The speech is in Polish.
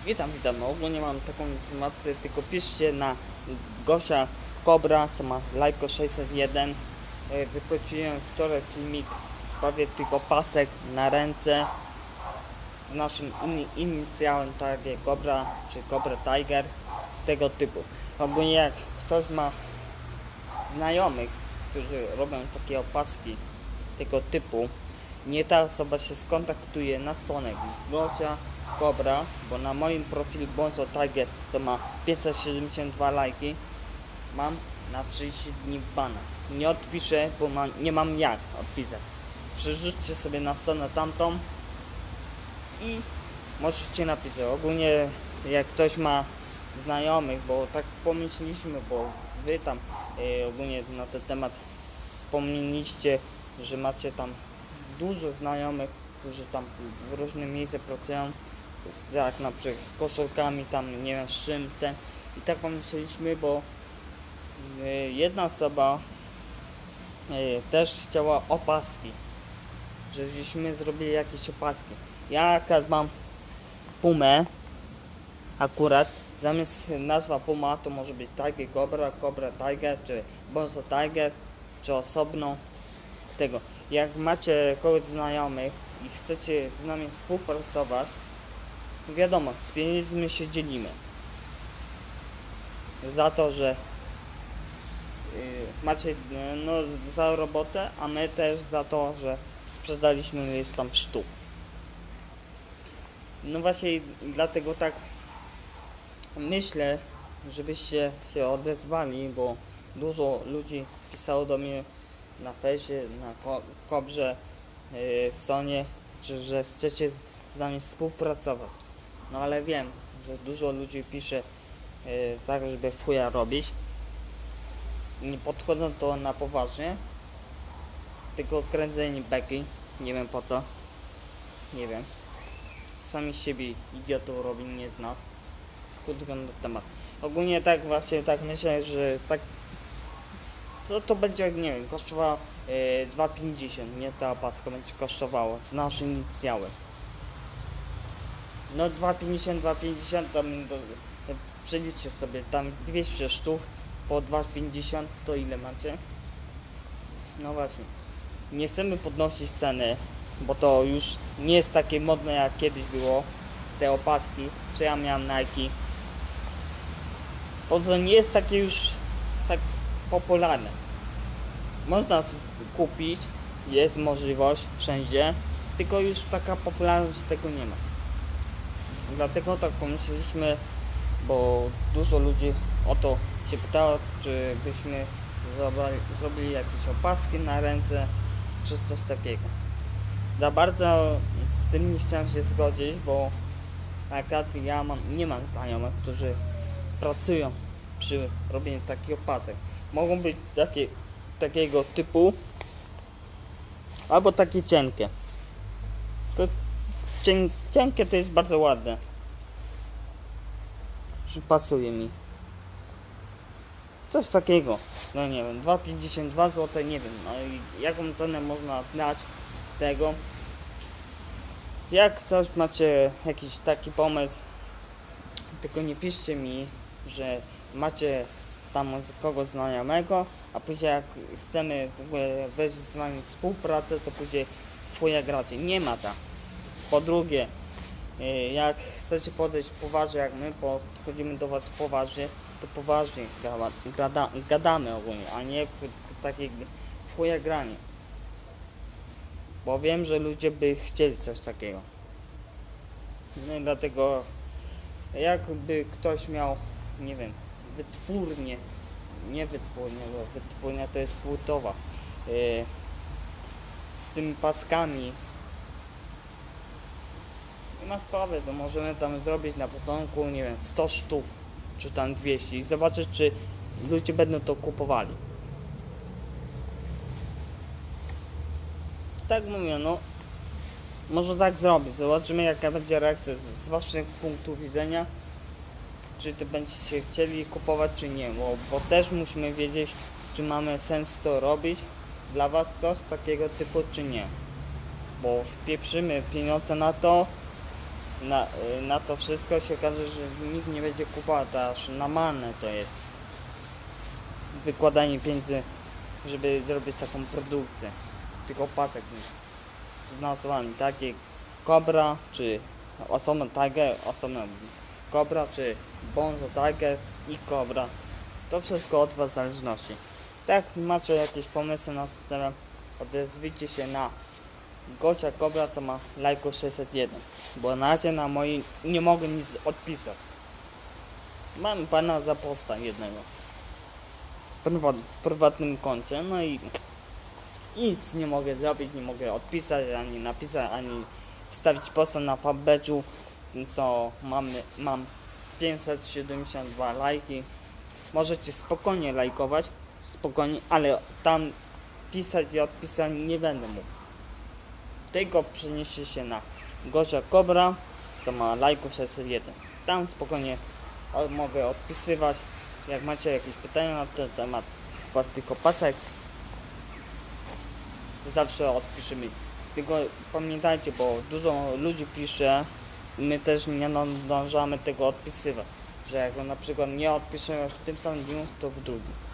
Witam. Ogólnie mam taką informację, tylko piszcie na Gosia Kobra, co ma Lajko 601. Wypuściłem wczoraj filmik w sprawie tych opasek na ręce z naszym inicjałem, tak jak Kobra czy Cobra Tiger, tego typu. Ogólnie jak ktoś ma znajomych, którzy robią takie opaski tego typu, nie ta osoba się skontaktuje na stronę Gosia Kobra, bo na moim profilu Bonzo Tiger, co ma 572 lajki, mam na 30 dni bana. Nie odpiszę, bo nie mam jak odpisać. Przerzućcie sobie na stronę tamtą i możecie napisać. Ogólnie jak ktoś ma znajomych, bo tak pomyśleliśmy, bo wy tam ogólnie na ten temat wspomnieliście, że macie tam dużo znajomych, którzy tam w różnym miejscu pracują, jak na przykład z koszulkami, tam nie wiem z czym ten. I tak pomyśleliśmy, bo jedna osoba też chciała opaski, żebyśmy zrobili jakieś opaski. Ja akurat mam Pumę, akurat zamiast nazwa Puma to może być Tiger Cobra, Cobra Tiger, czy Bonzo Tiger, czy osobno tego. Jak macie kogoś znajomych i chcecie z nami współpracować, wiadomo, z pieniędzmi się dzielimy. Za to, że macie za robotę, a my też za to, że sprzedaliśmy ileś tam sztuk. No właśnie dlatego tak myślę, żebyście się odezwali, bo dużo ludzi pisało do mnie na fejsie, na Kobrze, w stronie, że chcecie z nami współpracować. No ale wiem, że dużo ludzi pisze tak, żeby fuja robić. Nie podchodzą to na poważnie, tylko kręcenie beki, nie wiem po co, nie wiem. Sami z siebie idiotów robi, nie z nas. Krótko na temat. Ogólnie tak właśnie tak myślę, że tak to będzie, nie wiem, kosztowało 2,50, nie ta opaska będzie kosztowało z naszym inicjałem. No 2,50 tam przeliczcie sobie, tam 200 sztuk po 2,50 to ile macie? No właśnie, nie chcemy podnosić ceny, bo to już nie jest takie modne jak kiedyś było, te opaski, czy ja miałem Nike. Poza nie jest takie już tak popularne. Można kupić, jest możliwość wszędzie, tylko już taka popularność tego nie ma. Dlatego tak pomyśleliśmy, bo dużo ludzi o to się pytało, czy byśmy zrobili jakieś opaski na ręce, czy coś takiego. Za bardzo z tym nie chciałem się zgodzić, bo akurat ja nie mam znajomych, którzy pracują przy robieniu takich opasek. Mogą być takiego typu, albo takie cienkie. To cienkie to jest bardzo ładne, że pasuje mi. Coś takiego, no nie wiem, 2,52 zł, nie wiem, no i jaką cenę można dać tego. Jak coś macie jakiś taki pomysł, tylko nie piszcie mi, że macie tam kogoś znajomego, a później jak chcemy w ogóle wejść z wami w współpracę, to później fuja gracie. Nie ma tak. Po drugie, jak chcecie podejść poważnie jak my, podchodzimy do was poważnie, to poważnie gadamy ogólnie, a nie takie fuja granie. Bo wiem, że ludzie by chcieli coś takiego. No i dlatego jakby ktoś miał, nie wiem, wytwórnię, nie wytwórnię, bo wytwórnia to jest płytowa, z tymi paskami, nie ma sprawy, to możemy tam zrobić na początku, nie wiem, 100 sztuk, czy tam 200 i zobaczyć, czy ludzie będą to kupowali. Tak mówię, no może tak zrobić, zobaczymy jaka będzie reakcja z waszych punktów widzenia, czy to będziecie chcieli kupować, czy nie, bo też musimy wiedzieć, czy mamy sens to robić dla was coś takiego typu, czy nie, bo wpieprzymy pieniądze na to, na to wszystko się okaże, że nikt nie będzie kupował, to aż na manę to jest wykładanie pieniędzy, żeby zrobić taką produkcję tych opasek z nazwami takie Cobra, czy osobno Tiger, osobno Cobra, czy Bonzo Tiger i Cobra. To wszystko od was w zależności. Tak, macie jakieś pomysły na ten temat, odezwijcie się na Gosia Cobra, co ma lajko 601, bo na razie na mojej nie mogę nic odpisać. Mam pana za posta jednego w prywatnym koncie, no i nic nie mogę zrobić, nie mogę odpisać, ani napisać, ani wstawić posta na fanpage'u, co mam 572 lajki. Możecie spokojnie lajkować, spokojnie, ale tam pisać i odpisać nie będę mógł. Tylko przenieście się na Gosia Cobra, co ma lajko 601. Tam spokojnie mogę odpisywać. Jak macie jakieś pytania na ten temat sportych opasek, zawsze odpiszemy. Tylko pamiętajcie, bo dużo ludzi pisze i my też nie zdążamy tego odpisywać. Że jak na przykład nie odpiszemy w tym samym dniu, to w drugim.